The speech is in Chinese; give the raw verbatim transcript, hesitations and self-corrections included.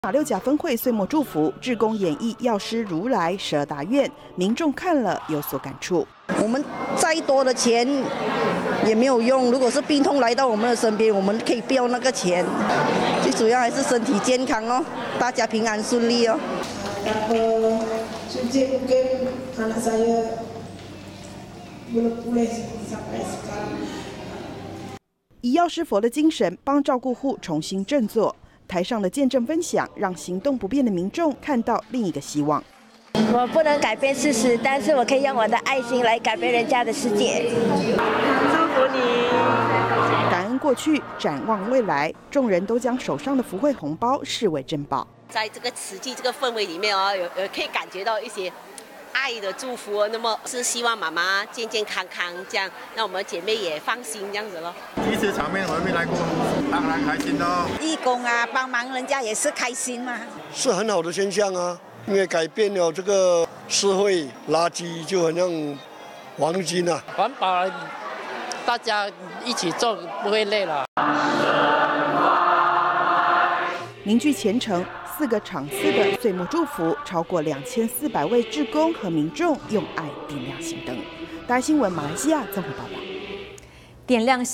马六甲分会岁末祝福，志工演绎药师如来十二大愿，民众看了有所感触。 我们再多的钱也没有用，如果是病痛来到我们的身边，我们可以不要那个钱，最主要还是身体健康哦，大家平安顺利哦。 anak saya belum pulih sampai sekarang。 以药师佛的精神帮照顾户重新振作，台上的见证分享让行动不便的民众看到另一个希望。 我不能改变事实，但是我可以用我的爱心来改变人家的世界。 祝福你！ 感恩过去，展望未来，众人都将手上的福慧红包视为珍宝。 在这个慈济这个氛围里面哦，有有可以感觉到一些爱的祝福哦。那么是希望妈妈健健康康，这样让我们姐妹也放心这样子咯。 第一次场面我没来过，当然开心咯。 义工啊，帮忙人家也是开心嘛， 是很好的现象啊，因为改变了这个社会，垃圾就很像黄金啊。 环保，大家一起做不会累了。 凝聚虔诚，四个场次的岁末祝福，超过两千四百位志工和民众用爱点亮心灯。大新闻马来西亚综合报道， 点亮。